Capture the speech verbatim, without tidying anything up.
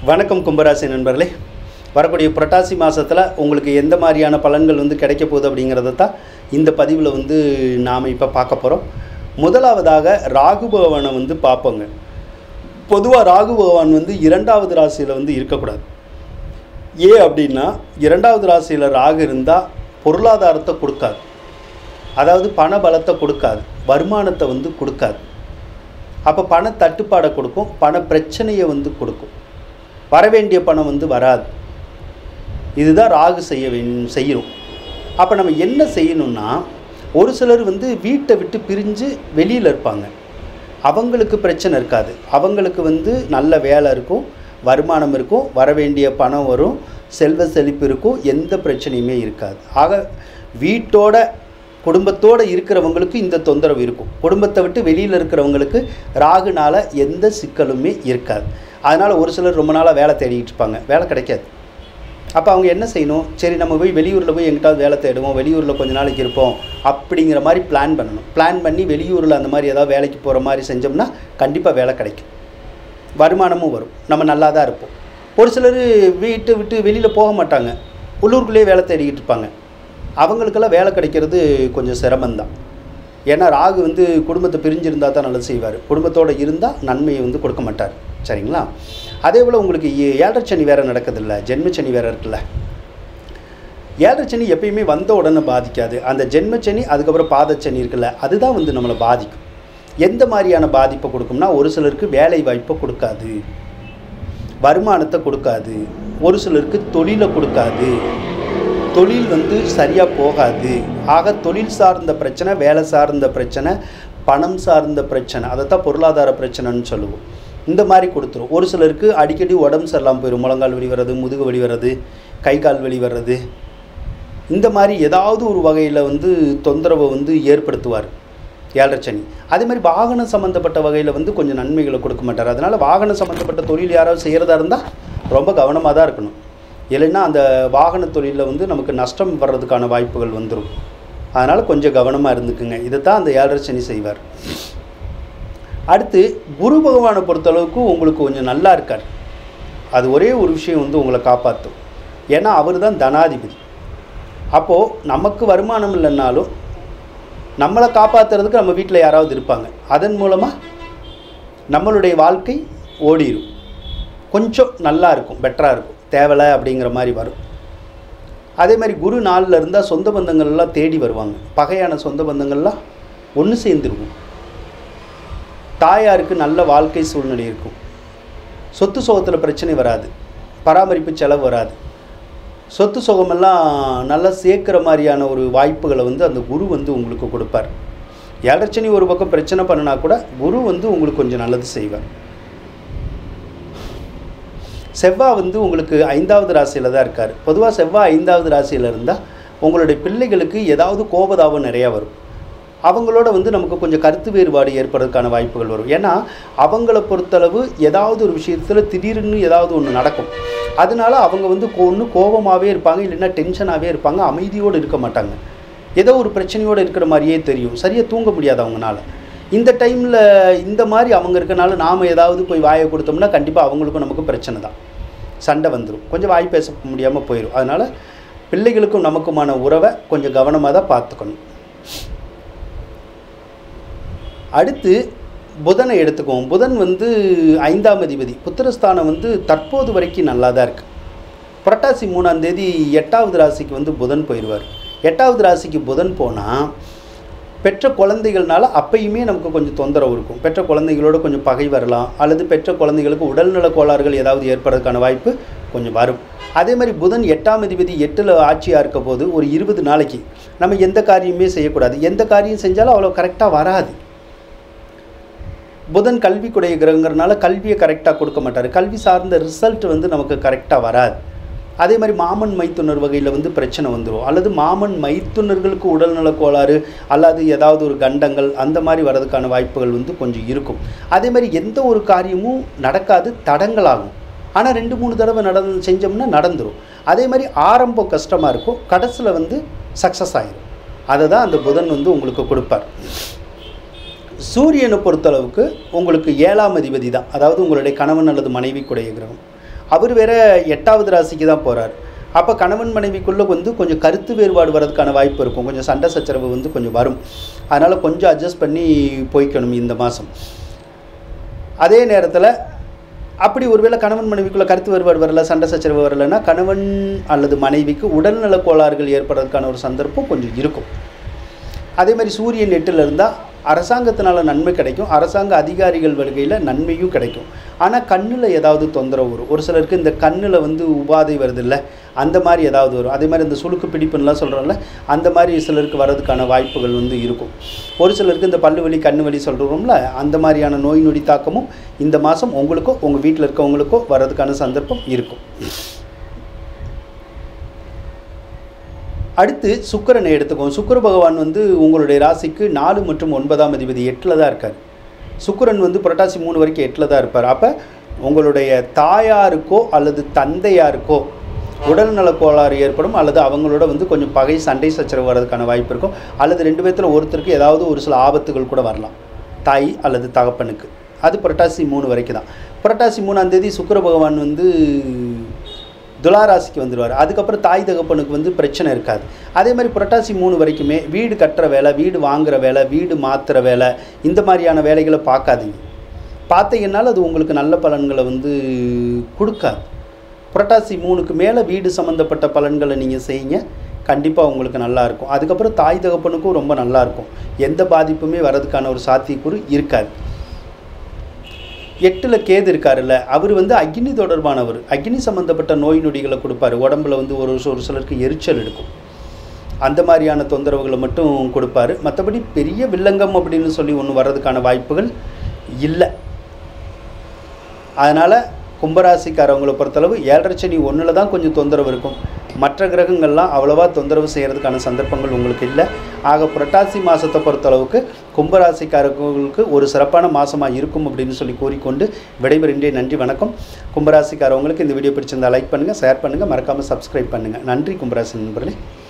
வணக்கம் கும்பராசி நண்பர்களே. வரக்கூடிய புரட்டாசி மாதத்தில் உங்களுக்கு எந்த மாதிரியான பலன்கள் வந்து கிடைக்க போகுது அப்படிங்கிறத தான் இந்த பதிவில் வந்து நாம் இப்போ பார்க்க போகிறோம். முதலாவதாக ராகு பகவானை வந்து பார்ப்போங்க. பொதுவாக ராகு பகவான் வந்து இரண்டாவது ராசியில் வந்து இருக்கக்கூடாது. ஏன் அப்படின்னா, இரண்டாவது ராசியில் ராகு இருந்தால் பொருளாதாரத்தை கொடுக்காது, அதாவது பண பலத்தை கொடுக்காது, வருமானத்தை வந்து கொடுக்காது. அப்போ பண தட்டுப்பாடை கொடுக்கும், பண பிரச்சனையை வந்து கொடுக்கும், வரவேண்டிய பணம் வந்து வராது. இதுதான் ராகு செய்ய வே செய்யணும். அப்போ நம்ம என்ன செய்யணும்னா, ஒரு சிலர் வந்து வீட்டை விட்டு பிரிஞ்சு வெளியில் இருப்பாங்க. அவங்களுக்கு பிரச்சனை இருக்காது, அவங்களுக்கு வந்து நல்ல வேலை இருக்கும், வருமானம் இருக்கும், வரவேண்டிய பணம் வரும், செல்வ செழிப்பு இருக்கும், எந்த பிரச்சனையுமே இருக்காது. ஆக வீட்டோட குடும்பத்தோடு இருக்கிறவங்களுக்கு இந்த தொந்தரவு இருக்கும். குடும்பத்தை விட்டு வெளியில் இருக்கிறவங்களுக்கு ராகுனால் எந்த சிக்கலுமே இருக்காது. அதனால் ஒரு சிலர் ரொம்ப நாளாக வேலை தேடிக்கிட்டு இருப்பாங்க, வேலை கிடைக்காது. அப்போ அவங்க என்ன செய்யணும், சரி நம்ம போய் வெளியூரில் போய் எங்கிட்டாவது வேலை தேடுவோம், வெளியூரில் கொஞ்ச நாளைக்கு இருப்போம் அப்படிங்கிற மாதிரி பிளான் பண்ணணும். பிளான் பண்ணி வெளியூரில் அந்த மாதிரி ஏதாவது வேலைக்கு போகிற மாதிரி செஞ்சோம்னா கண்டிப்பாக வேலை கிடைக்கும், வருமானமும் வரும், நம்ம நல்லா தான் இருப்போம். ஒரு சிலர் வீட்டை விட்டு வெளியில் போக மாட்டாங்க, உள்ளூருக்குள்ளேயே வேலை தேடிக்கிட்டு இருப்பாங்க. அவங்களுக்கெல்லாம் வேலை கிடைக்கிறது கொஞ்சம் சிரமந்தான். ஏன்னா ராகு வந்து குடும்பத்தை பிரிஞ்சிருந்தால் தான் நல்லது செய்வார், குடும்பத்தோடு இருந்தால் நன்மையை வந்து கொடுக்க மாட்டார். சரிங்களா? அதே போல் உங்களுக்கு ஏழரை சனி வேறு நடக்குதில்ல, ஜென்மச்சனி வேறு இருக்குல்ல. ஏழரை சனி எப்பயுமே வந்த உடனே பாதிக்காது. அந்த ஜென்மச்சனி அதுக்கப்புறம் பாதச்சனி இருக்குல்ல, அதுதான் வந்து நம்மளை பாதிக்கும். எந்த மாதிரியான பாதிப்பை கொடுக்கும்னா, ஒரு சிலருக்கு வேலை வாய்ப்பை கொடுக்காது, வருமானத்தை கொடுக்காது, ஒரு சிலருக்கு தொழிலை கொடுக்காது, தொழில் வந்து சரியாக போகாது. ஆக தொழில் சார்ந்த பிரச்சனை, வேலை சார்ந்த பிரச்சனை, பணம் சார்ந்த பிரச்சனை, அதை தான் பொருளாதார பிரச்சனைன்னு சொல்லுவோம். இந்த மாதிரி கொடுத்துரும். ஒரு சிலருக்கு அடிக்கடி உடம்பு சரியில்லாமல் போயிடும், முழங்கால் வலி வர்றது, முதுகு வலி வர்றது, கை கால் வலி வர்றது, இந்த மாதிரி ஏதாவது ஒரு வகையில் வந்து தொந்தரவை வந்து ஏற்படுத்துவார் ஏழரை சனி. அதே மாதிரி வாகனம் சம்மந்தப்பட்ட வகையில் வந்து கொஞ்சம் நன்மைகளை கொடுக்க மாட்டார். அதனால் வாகனம் சம்மந்தப்பட்ட தொழில் யாராவது செய்கிறதா இருந்தால் ரொம்ப கவனமாக தான் இருக்கணும். இல்லைன்னா அந்த வாகன தொழிலில் வந்து நமக்கு நஷ்டம் வர்றதுக்கான வாய்ப்புகள் வந்துடும். அதனால் கொஞ்சம் கவனமாக இருந்துக்குங்க. இதை தான் அந்த ஏழரை சனி செய்வார். அடுத்து குரு பகவானை பொறுத்தளவுக்கு உங்களுக்கு கொஞ்சம் நல்லா இருக்கார். அது ஒரே ஒரு விஷயம் வந்து உங்களை காப்பாற்றும். ஏன்னா அவர் தான் தனாதிபதி. அப்போது நமக்கு வருமானம் இல்லைன்னாலும் நம்மளை காப்பாற்றுறதுக்கு நம்ம வீட்டில் யாராவது இருப்பாங்க. அதன் மூலமாக நம்மளுடைய வாழ்க்கை ஓடிடும், கொஞ்சம் நல்லா இருக்கும், பெட்டராக இருக்கும், தேவலை அப்படிங்கிற மாதிரி வரும். அதே மாதிரி குரு நாளில் இருந்தால் சொந்த பந்தங்கள்லாம் தேடி வருவாங்க, பகையான சொந்த பந்தங்கள்லாம் ஒன்று சேர்ந்துருக்கும். தாயாருக்கு நல்ல வாழ்க்கை சூழ்நிலை இருக்கும், சொத்து சுகத்தில் பிரச்சனை வராது, பராமரிப்பு செலவு வராது, சொத்து சுகமெல்லாம் நல்லா சேர்க்குற மாதிரியான ஒரு வாய்ப்புகளை வந்து அந்த குரு வந்து உங்களுக்கு கொடுப்பார். ஏழரை சனி ஒரு பக்கம் பிரச்சனை பண்ணினா கூட குரு வந்து உங்களுக்கு கொஞ்சம் நல்லது செய்வார். செவ்வாய் வந்து உங்களுக்கு ஐந்தாவது ராசியில் தான் இருக்கார். பொதுவாக செவ்வாய் ஐந்தாவது ராசியில் இருந்தால் உங்களுடைய பிள்ளைகளுக்கு ஏதாவது கோபதாபம் நிறையா வரும். அவங்களோட வந்து நமக்கு கொஞ்சம் கருத்து வேறுபாடு ஏற்படுறதுக்கான வாய்ப்புகள் வரும். ஏன்னா அவங்கள பொறுத்தளவு ஏதாவது ஒரு விஷயத்தில் திடீர்னு ஏதாவது ஒன்று நடக்கும். அதனால அவங்க வந்து ஒன்று கோபமாகவே இருப்பாங்க, இல்லைன்னா டென்ஷனாகவே இருப்பாங்க, அமைதியோடு இருக்க மாட்டாங்க. ஏதோ ஒரு பிரச்சனையோடு இருக்கிற மாதிரியே தெரியும், சரியாக தூங்க முடியாது அவங்களால. இந்த டைமில் இந்த மாதிரி அவங்க இருக்கனால நாம் ஏதாவது போய் வாயை கொடுத்தோம்னா கண்டிப்பாக அவங்களுக்கும் நமக்கும் பிரச்சனை தான், சண்டை வந்துடும், கொஞ்சம் வாய் பேச முடியாமல் போயிடும். அதனால் பிள்ளைகளுக்கும் நமக்குமான உறவை கொஞ்சம் கவனமாக தான் பார்த்துக்கணும். அடுத்து புதனை எடுத்துக்குவோம். புதன் வந்து ஐந்தாம் அதிபதி. புத்திரஸ்தானம் வந்து தற்போது வரைக்கும் நல்லா தான் இருக்குது. புரட்டாசி மூணாம் தேதி எட்டாவது ராசிக்கு வந்து புதன் போயிடுவார். எட்டாவது ராசிக்கு புதன் போனால் பெற்ற குழந்தைகள்னால அப்பயுமே நமக்கு கொஞ்சம் தொந்தரவு இருக்கும். பெற்ற குழந்தைகளோட கொஞ்சம் பகை வரலாம், அல்லது பெற்ற குழந்தைகளுக்கு உடல்நல கோளாறுகள் ஏதாவது ஏற்படுறதுக்கான வாய்ப்பு கொஞ்சம் வரும். அதே மாதிரி புதன் எட்டாம் அதிபதி எட்டில் ஆட்சியாக இருக்க போது ஒரு இருபது நாளைக்கு நம்ம எந்த காரியமே செய்யக்கூடாது. எந்த காரியம் செஞ்சாலும் அவ்வளோ கரெக்டாக வராது. புதன் கல்விக்குடைய கிரகங்கிறனால கல்வியை கரெக்டாக கொடுக்க மாட்டார், கல்வி சார்ந்த ரிசல்ட் வந்து நமக்கு கரெக்டாக வராது. அதே மாதிரி மாமன் மைத்துனர் வகையில் வந்து பிரச்சனை வந்துடும், அல்லது மாமன் மைத்துனர்களுக்கு உடல்நல கோளாறு அல்லது ஏதாவது ஒரு கண்டங்கள் அந்த மாதிரி வர்றதுக்கான வாய்ப்புகள் வந்து கொஞ்சம் இருக்கும். அதே மாதிரி எந்த ஒரு காரியமும் நடக்காது, தடங்களாகும். ஆனால் ரெண்டு மூணு தடவை நடந்து செஞ்சோம்னா நடந்துடும். அதே மாதிரி ஆரம்பம் கஷ்டமாக இருக்கும், கடைசியில் வந்து சக்ஸஸ் ஆகிடும். அதை தான் அந்த புதன் வந்து உங்களுக்கு கொடுப்பார். சூரியனை பொறுத்தளவுக்கு உங்களுக்கு ஏழாம் அதிபதி தான், அதாவது உங்களுடைய கணவன் அல்லது மனைவிக்குடைய கிரகம். அவர் வேற எட்டாவது ராசிக்கு தான் போகிறார். அப்போ கணவன் மனைவிக்குள்ளே வந்து கொஞ்சம் கருத்து வேறுபாடு வர்றதுக்கான வாய்ப்பு இருக்கும். கொஞ்சம் சண்டை சச்சரவு வந்து கொஞ்சம் வரும். அதனால் கொஞ்சம் அட்ஜஸ்ட் பண்ணி போய்க்கணும் இந்த மாதம். அதே நேரத்தில் அப்படி ஒருவேளை கணவன் மனைவிக்குள்ளே கருத்து வேறுபாடு வரல, சண்டை சச்சரவு வரலைன்னா கணவன் அல்லது மனைவிக்கு உடல்நல கோளாறுகள் ஏற்படுறதுக்கான ஒரு சந்தர்ப்பம் கொஞ்சம் இருக்கும். அதே மாதிரி சூரியன் எட்டில் இருந்தால் அரசாங்கத்தினால் நன்மை கிடைக்கும், அரசாங்க அதிகாரிகள் வருகையில் நன்மையும் கிடைக்கும். ஆனால் கண்ணில் ஏதாவது தொந்தரவு வரும். ஒரு சிலருக்கு இந்த கண்ணில் வந்து உபாதை வருது இல்லை, அந்த மாதிரி ஏதாவது வரும். அதே மாதிரி இந்த சுளுக்கு பிடிப்புன்னெலாம் சொல்கிறோம்ல, அந்த மாதிரி சிலருக்கு வர்றதுக்கான வாய்ப்புகள் வந்து இருக்கும். ஒரு சிலருக்கு இந்த பல்லு வலி கண்ணு வலி சொல்கிறோம்ல, அந்த மாதிரியான நோய் நொடி தாக்கமும் இந்த மாதம் உங்களுக்கோ உங்கள் வீட்டில் இருக்கவங்களுக்கோ வர்றதுக்கான சந்தர்ப்பம் இருக்கும். அடுத்து சுக்கிரனை எடுத்துக்கோம். சுக்கிர பகவான் வந்து உங்களுடைய ராசிக்கு நாலு மற்றும் ஒன்பதாம் அதிபதி எட்டில் தான் இருக்கார். சுக்கிரன் வந்து புரட்டாசி மூணு வரைக்கும் எட்டில் தான் இருப்பார். அப்போ உங்களுடைய தாயாருக்கோ அல்லது தந்தையாருக்கோ உடல்நல கோளாறு ஏற்படும், அல்லது அவங்களோட வந்து கொஞ்சம் பகை சண்டை சச்சரவு வர்றதுக்கான வாய்ப்பு இருக்கும். அல்லது ரெண்டு பேர்த்தில் ஒருத்தருக்கு ஏதாவது ஒரு சில ஆபத்துகள் கூட வரலாம், தாய் அல்லது தகப்பனுக்கு. அது புரட்டாசி மூணு வரைக்கும் தான். புரட்டாசி மூணாம் தேதி சுக்கிர பகவான் வந்து துளாராசிக்கு வந்துடுவார். அதுக்கப்புறம் தாய் தகப்பனுக்கு வந்து பிரச்சனை இருக்காது. அதே மாதிரி புரட்டாசி மூணு வரைக்குமே வீடு கட்டுற வேலை, வீடு வாங்குகிற வேலை, வீடு மாற்றுற வேலை, இந்த மாதிரியான வேலைகளை பார்க்காதீங்க. பார்த்தீங்கன்னாலும் அது உங்களுக்கு நல்ல பலன்களை வந்து கொடுக்காது. புரட்டாசி மூணுக்கு மேலே வீடு சம்மந்தப்பட்ட பலன்களை நீங்கள் செய்யுங்க, கண்டிப்பாக உங்களுக்கு நல்லாயிருக்கும். அதுக்கப்புறம் தாய் தகப்பனுக்கும் ரொம்ப நல்லாயிருக்கும். எந்த பாதிப்புமே வர்றதுக்கான ஒரு சாத்தியக்கூறு இருக்காது. எட்டில் கேது இருக்காருல்ல, அவர் வந்து அக்னி தொடர்பானவர். அக்னி சம்மந்தப்பட்ட நோய் நொடிகளை கொடுப்பார். உடம்புல வந்து ஒரு ஒரு சிலருக்கு எரிச்சல் எடுக்கும், அந்த மாதிரியான தொந்தரவுகளை மட்டும் கொடுப்பார். மற்றபடி பெரிய வில்லங்கம் அப்படின்னு சொல்லி ஒன்று வர்றதுக்கான வாய்ப்புகள் இல்லை. அதனால் கும்பராசிக்காரவங்களை பொறுத்தளவு ஏழரை சனி ஒன்றில் தான் கொஞ்சம் தொந்தரவு இருக்கும். மற்ற கிரகங்கள்லாம் அவ்வளோவா தொந்தரவு செய்கிறதுக்கான சந்தர்ப்பங்கள் உங்களுக்கு இல்லை. ஆக புரட்டாசி மாதத்தை பொறுத்தளவுக்கு கும்பராசிக்காரர்களுக்கு ஒரு சிறப்பான மாதமாக இருக்கும் அப்படின்னு சொல்லி கூறிக்கொண்டு விடைபெறுகின்றேன். நன்றி, வணக்கம். கும்பராசிக்காரவங்களுக்கு இந்த வீடியோ பிடிச்சிருந்தால் லைக் பண்ணுங்கள், ஷேர் பண்ணுங்கள், மறக்காமல் சப்ஸ்கிரைப் பண்ணுங்கள். நன்றி கும்பராசி நண்பர்களே.